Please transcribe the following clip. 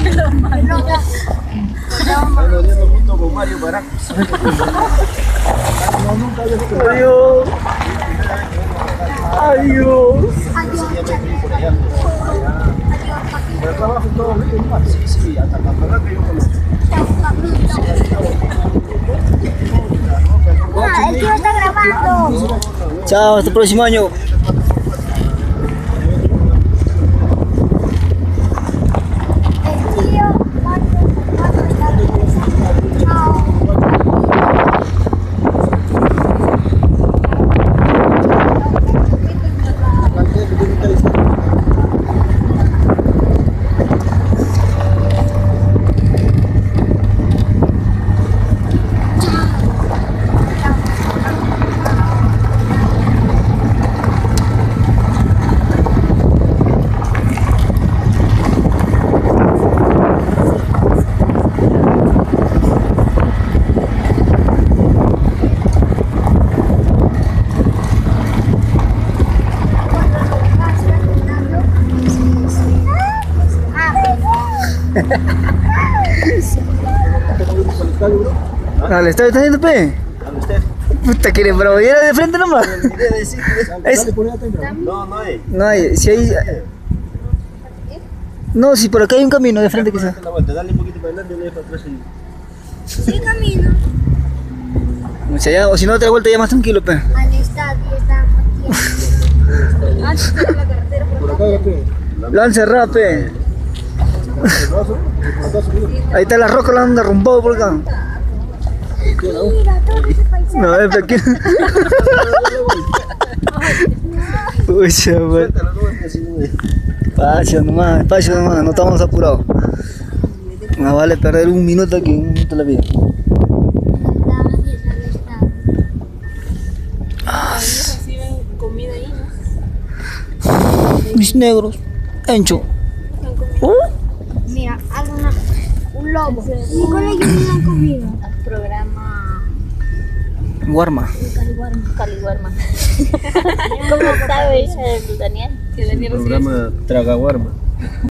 Lo dieron junto con Mario Baracus. Adiós. Adiós. Pero acá abajo todo rico, ¿no? Sí, sí, hasta la verdad que yo conozco. El tío está grabando. Chao, hasta el próximo año. El tío, ¿cuándo está? Chao. Dale, ¿está yendo, pe? ¿Dónde usted? Puta, quiere, bro. ¿Y era de frente nomás? No, no hay. No hay, si hay... No, si por acá hay un camino de frente quizás. La vuelta, dale un poquito para adelante y le dejo atrás y... Sí, camino. O sea, ya, o si no, otra vuelta ya más tranquilo, pe. Al estadio está antes de la carretera por acá. Lo han cerrado, pe. Ahí está la roca, la han derrumbado por acá. Mira, todo ese paisaje. No, es aquí. Uy, chaval. Espacio nomás, no estamos apurados. No vale perder un minuto aquí, un minuto de la vida. Reciben comida ahí, ¿no? Mis negros, encho. Mira, un lobo. ¿Y con ellos me dan comida? Programa Guarma. Caliguarma. ¿Cómo sabes, Daniel? Que Daniel recibe Programa Tragaguarma.